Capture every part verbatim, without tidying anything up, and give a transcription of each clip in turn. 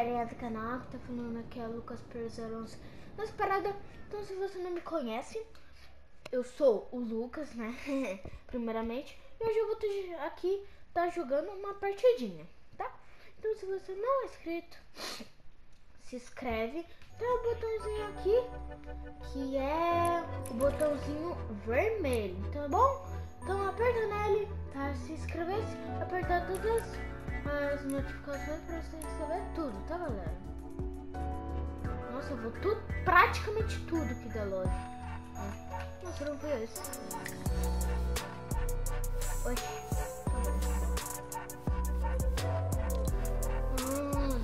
galerinha do canal, que tá falando aqui é o Lucas zero onze. Nessa parada, então se você não me conhece, eu sou o Lucas, né? Primeiramente, e hoje eu vou estar aqui, tá jogando uma partidinha, tá? Então se você não é inscrito, se inscreve. Tem um botãozinho aqui, que é o botãozinho vermelho, tá bom? Então aperta nele para se inscrever, apertar todas as notificações para você receber tudo, tá galera? Nossa, eu vou tudo, praticamente tudo que da loja. Nossa, não foi esse. Oxi. Hum,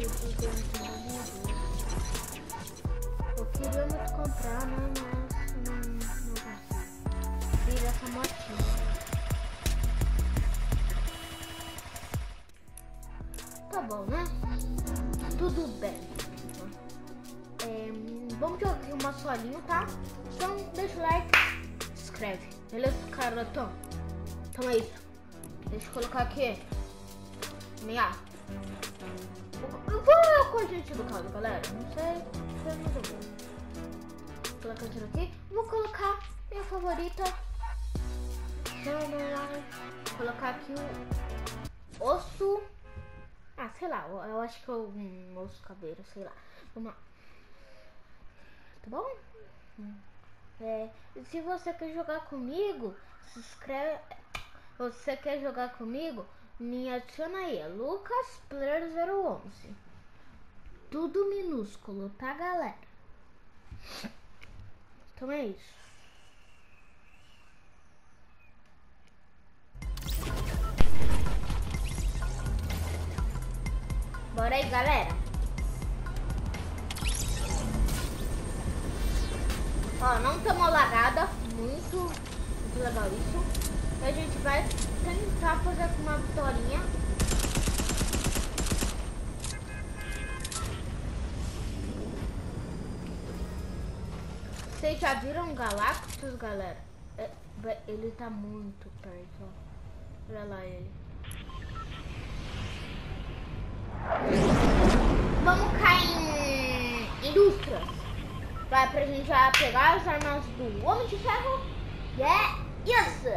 eu queria muito comprar, né? Mas não, não consigo. Vira essa motinha. Tá bom, né? Tudo bem. É, vamos jogar aqui uma solinho, tá? Então deixa o like, se inscreve. Beleza, cara? Então, então é isso. Deixa eu colocar aqui. Minha. Eu vou com a gente do caso, galera. Não sei, não sei, mas eu vou. Vou colocar isso aqui. Vou colocar minha favorita. Vou colocar aqui o osso. Ah, sei lá, eu, eu acho que é um osso caveiro, sei lá. Vamos lá. Tá bom? É, se você quer jogar comigo, se inscreve. Você quer jogar comigo? Me adiciona aí, é Lucas zero onze. Tudo minúsculo, tá galera? Então é isso. Bora aí, galera. Ó, não estamos lagada. Muito, muito legal isso. E a gente vai tentar fazer aqui uma vitória. Vocês já viram Galactus, galera? É, ele tá muito perto, ó. Olha lá ele. Vamos cair em indústrias. Vai pra gente já pegar as armas do Homem de Ferro. Yeah, isso!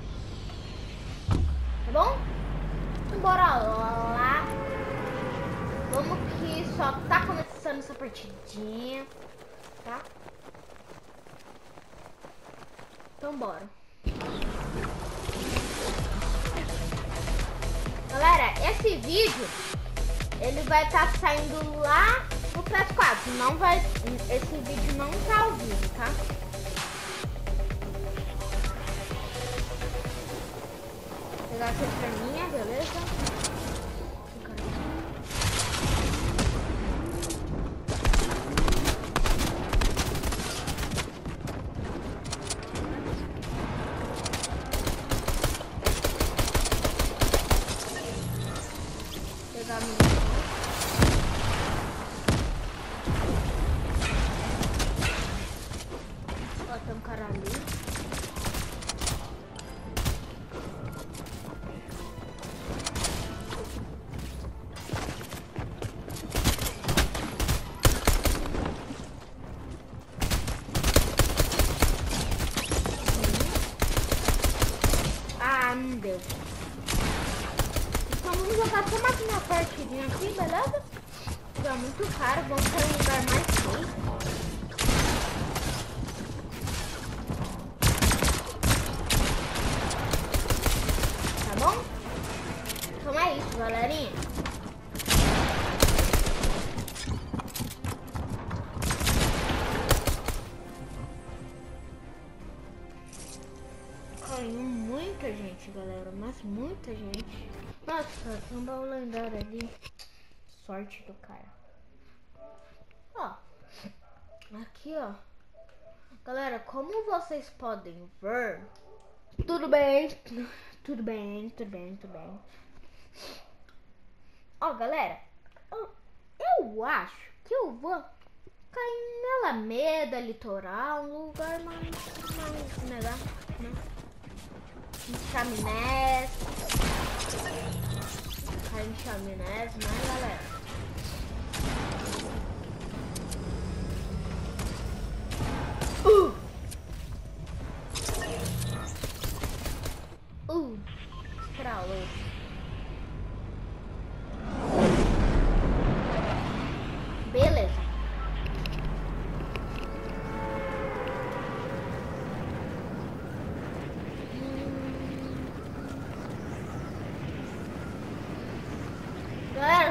Tá bom? Bora lá. Vamos que só tá começando essa partidinha, tá? Então bora. Galera, esse vídeo ele vai estar tá saindo lá no P S quatro. Não vai, esse vídeo não tá ao vivo, tá? Vou pegar essa perninha, beleza? Pegar a minha. Tem um cara ali. Ah, não deu. Então vamos jogar só mais uma partidinha aqui, beleza? Tá muito caro, vamos para um lugar mais safe. Então é isso, galerinha. Caiu muita gente, galera, mas muita gente. Nossa, tem um baú lendário ali. Sorte do cara. Ó, aqui ó. Galera, como vocês podem ver, tudo bem, tudo bem, tudo bem, tudo bem. Ó, galera, eu, eu acho que eu vou cair na Alameda, litoral, um lugar mais, mais melhor, né? Em Chaminés. Cair em Chaminés, né, galera?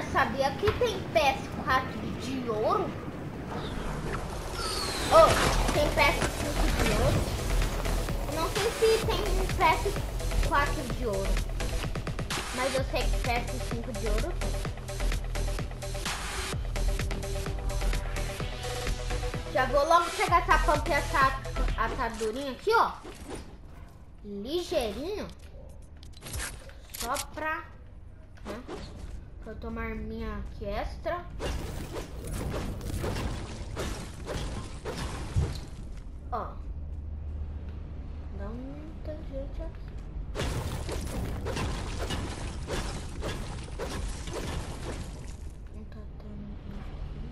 sabia que tem P S quatro de ouro? Oh, tem P S cinco de ouro? Não sei se tem P S quatro de ouro, mas eu sei que P S cinco de ouro tem. Já vou logo pegar essa pampa e essa atadurinha aqui, ó. Ligeirinho. Só pra, né, pra eu tomar minha aqui extra. Ó. Dá muita gente aqui. Não tá tendo gente aqui.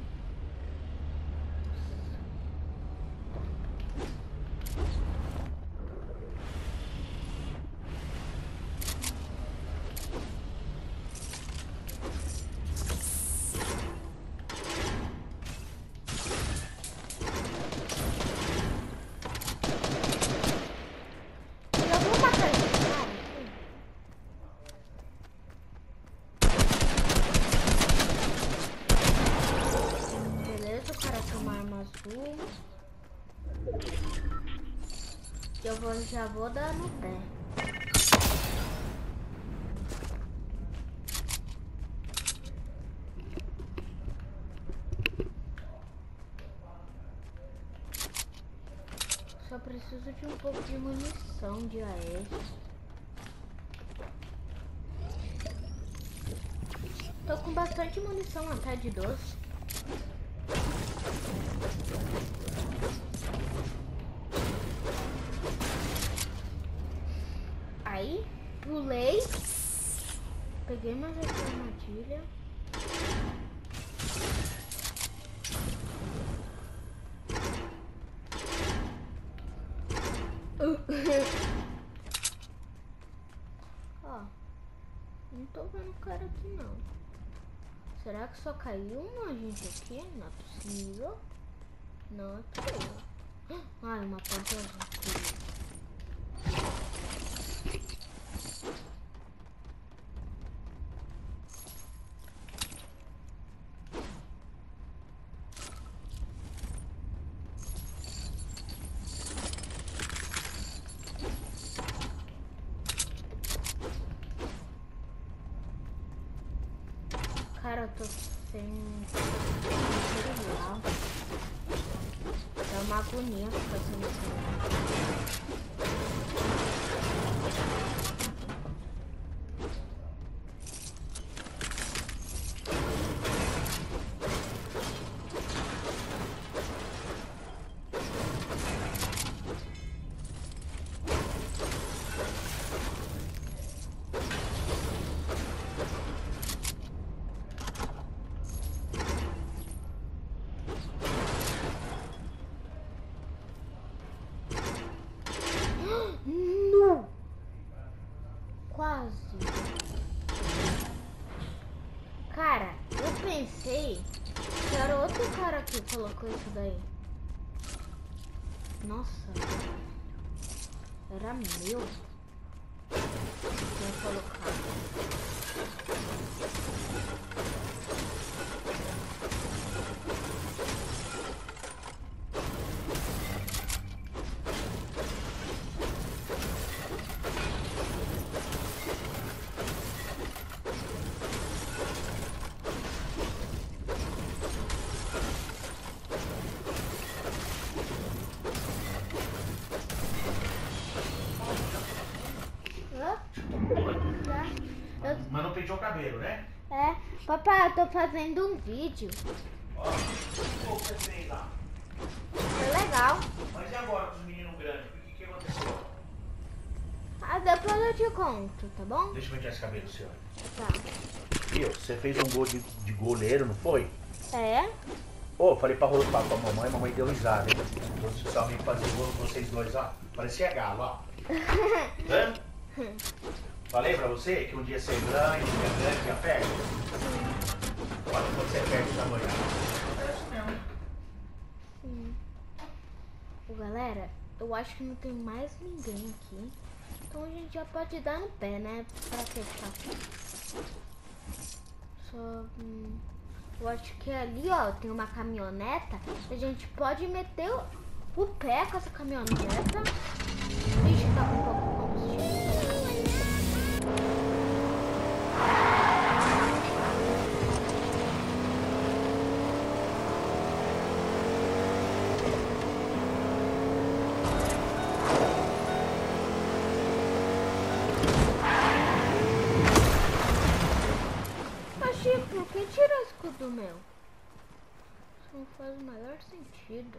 Eu vou, já vou dar no pé. Só preciso de um pouco de munição de A S. Tô com bastante munição até de doze. Aí, pulei, peguei mais essa armadilha. Ó, não tô vendo o cara aqui não. Será que só caiu uma gente aqui? Não é possível. Não é possível. Ai, uma ponta aqui. Cara, eu tô sem celular. Dá uma agonia ficar sem celular. Quase. Cara, eu pensei que era outro cara que colocou isso daí. Nossa. Era meu. Tinha colocado. Mas não penteou o cabelo, né? É, papai, eu tô fazendo um vídeo. Ó, o que você fez lá? Foi legal. Mas e agora com os meninos grandes? O que, que aconteceu? Ah, depois eu te conto, tá bom? Deixa eu pentear esse cabelo, senhor. Tá. Viu? Você fez um gol de, de goleiro, não foi? É? Ô, oh, falei pra, pra, pra mamãe, mamãe deu risada, hein? Você só me fazer gol com vocês dois, ó. Parecia galo, ó. Hã? Falei pra você que um dia você ganha, um dia ganha, um dia perde? Olha quando você perde o tamanho. É isso mesmo. Sim. Ô, galera, eu acho que não tem mais ninguém aqui. Então a gente já pode dar no pé, né? Pra fechar. Só... Hum, eu acho que ali, ó, tem uma caminhoneta. A gente pode meter o, o pé com essa caminhoneta. Vixe, tá com pouco combustível. Por que tirar o escudo meu? Isso não faz o maior sentido.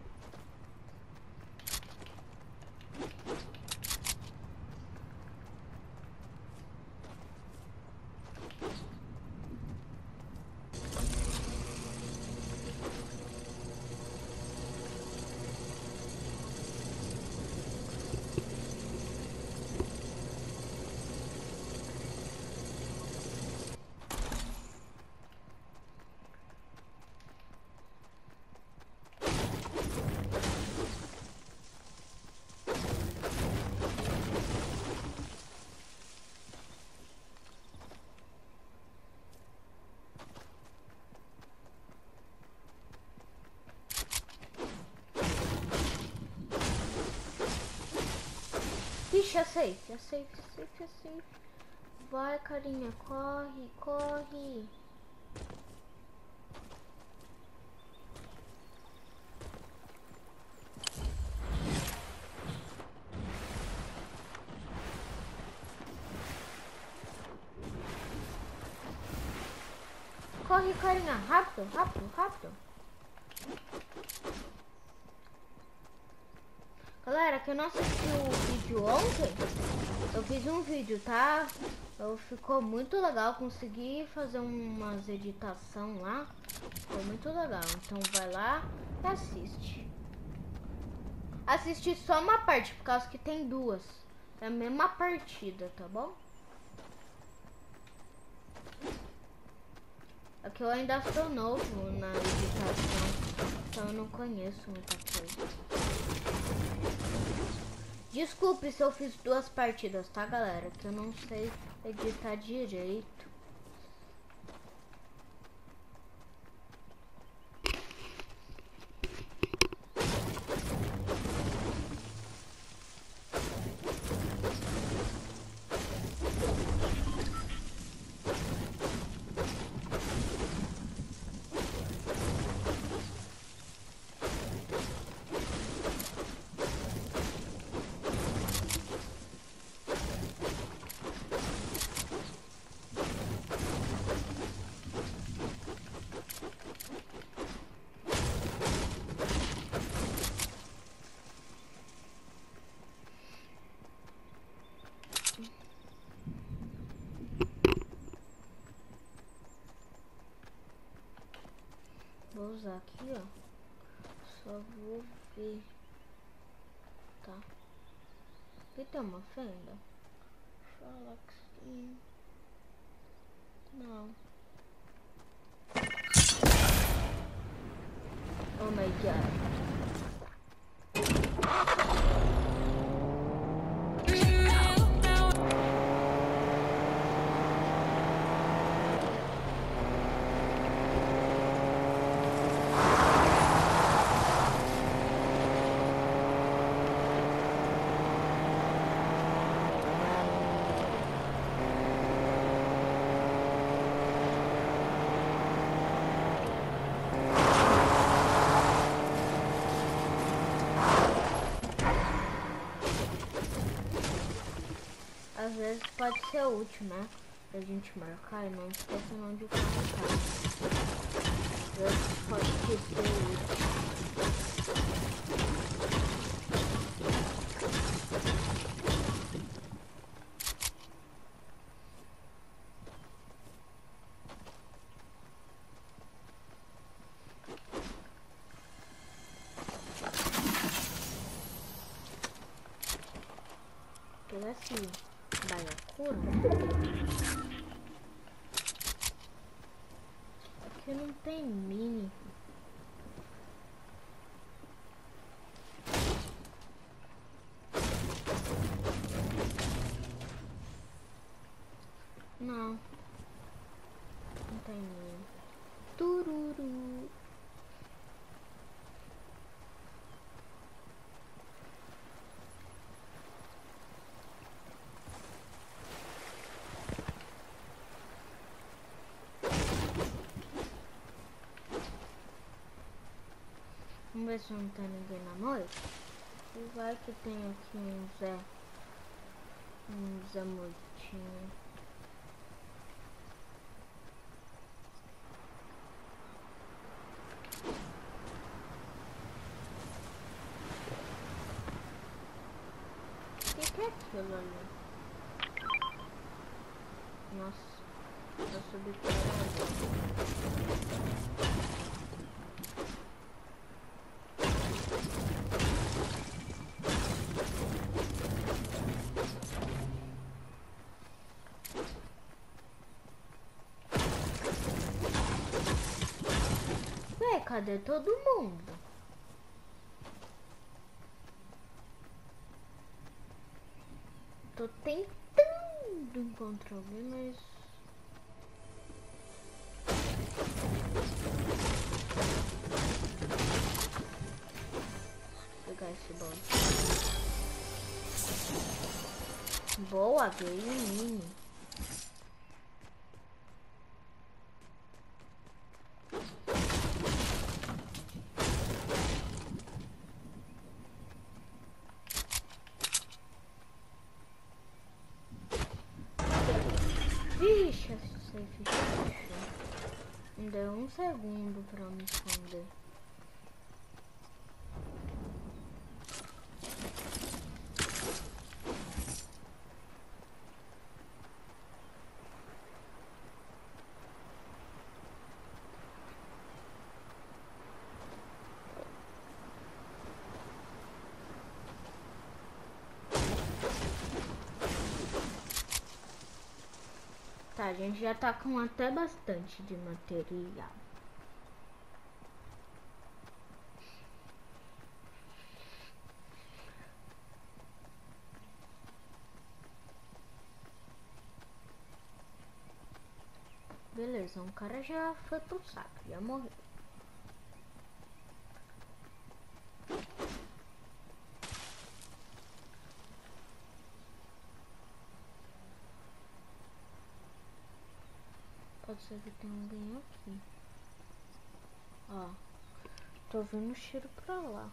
Ixi, é safe, é safe, é safe, é safe. Vai, carinha, corre, corre. Corre, carinha, rápido, rápido, rápido. Galera, quem não assistiu o vídeo ontem, eu fiz um vídeo, tá? Eu, ficou muito legal, consegui fazer umas editação lá. Ficou muito legal, então vai lá e assiste. Assiste só uma parte, por causa que tem duas. É a mesma partida, tá bom? É que eu ainda sou novo na editação, então eu não conheço muita coisa. Desculpe se eu fiz duas partidas, tá, galera? Que eu não sei editar direito. Vou usar aqui, ó. Só vou ver. Tá. Aqui tem uma fenda. Fala que sim. Não. Oh my god. Às vezes pode ser útil, né? Pra gente marcar e não esqueça não de marcar. Às vezes pode ser útil. Pegar assim. Aqui não tem mini. Não. Não tem menino. Tururu. Vamos ver se não tem ninguém na noite. E vai que tem aqui um Zé. Um Zé Mortinho. O que, que é aquilo ali? Nossa, eu subi por aí. Cadê todo mundo? Tô tentando encontrar alguém, mas... Vou pegar esse bolo. Boa, game. Vixe, esse safe fechou. Ainda é um segundo pra me esconder. Tá, a gente já tá com até bastante de material. Beleza, um cara já foi pro saco, já morreu. Pode ser que tenha alguém aqui. Ó, tô vendo o cheiro pra lá.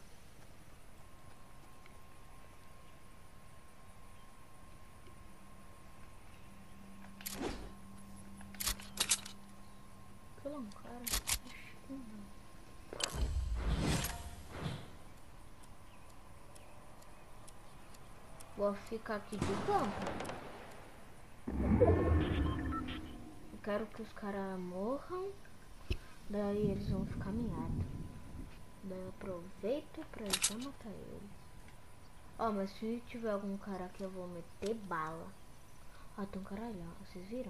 Aquilo é um cara? Acho que não. Vou ficar aqui de campo. Eu quero que os caras morram. Daí eles vão ficar miados. Daí eu aproveito pra já matar eles. Ó, mas se tiver algum cara aqui eu vou meter bala. Ó, tem um cara ali, ó. Vocês viram?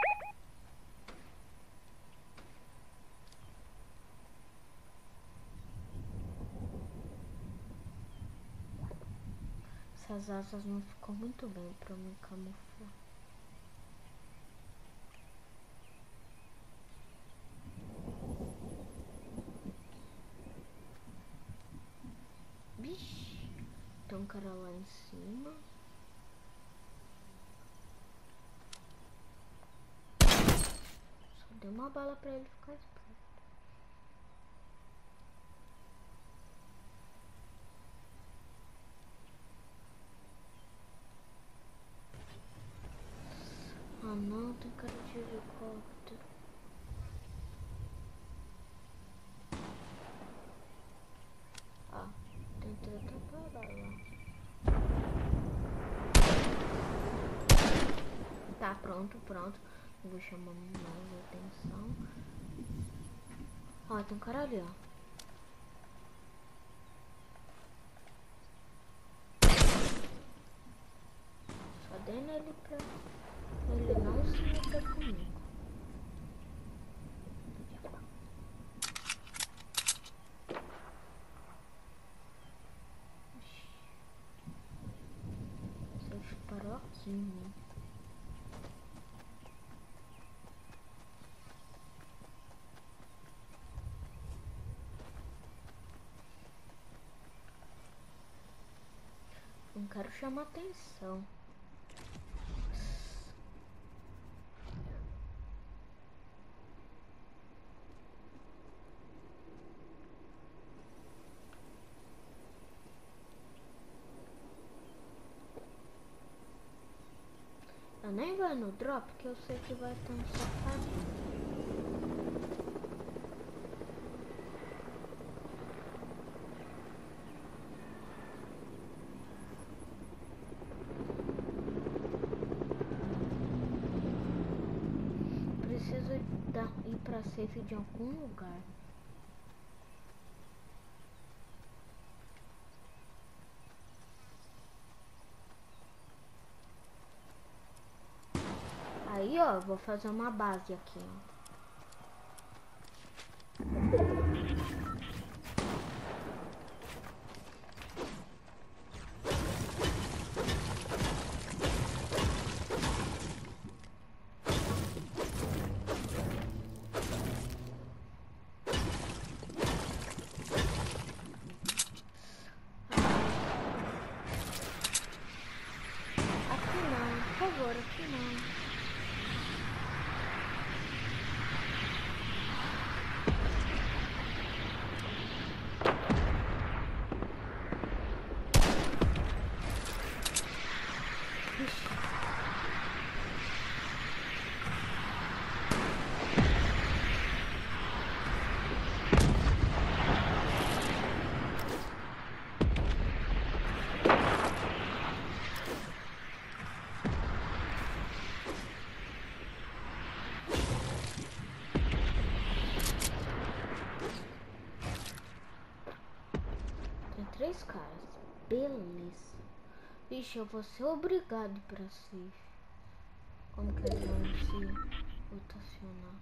Essas asas não ficou muito bem pra me camuflar. Bicho, tem um cara lá em cima. Só dei uma bala pra ele ficar esperto. Ah não, tem cara de helicóptero. Ah, tentei até parar lá. Tá, pronto, pronto. Eu vou chamar mais atenção. Ó, tem um cara ali, ó. Só dei nele pra ele não se meter comigo. Você parou aqui, né? quero chamar atenção. Eu nem vou no drop, porque eu sei que vai ter um safadinho. Preciso dar, ir pra safe de algum lugar. Aí, ó, vou fazer uma base aqui, ó. Aqui não, por favor, aqui não. Três caras, beleza. Vixe, eu vou ser obrigado pra safe. Como que eles vão se rotacionar?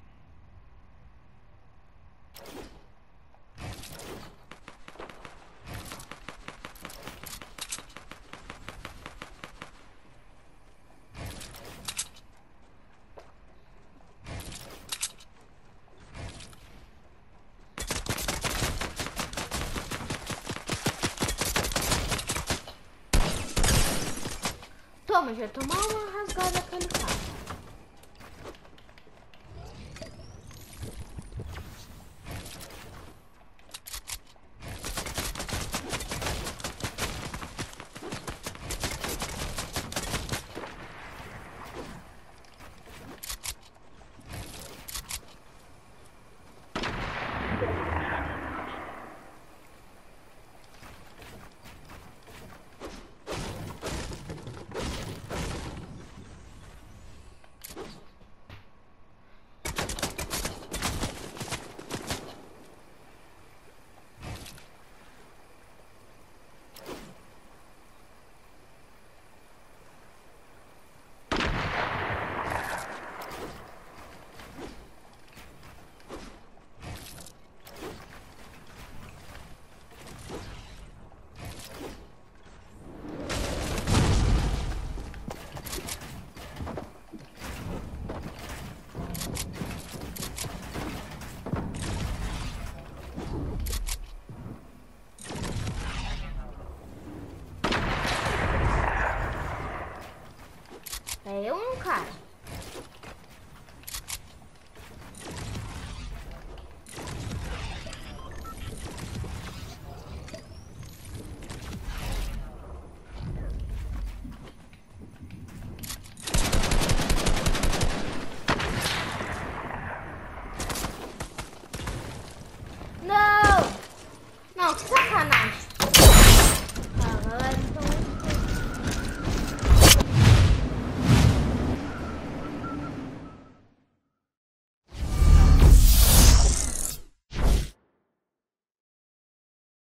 Toma, já tomou uma rasgada aquele cara. É eu e um cara.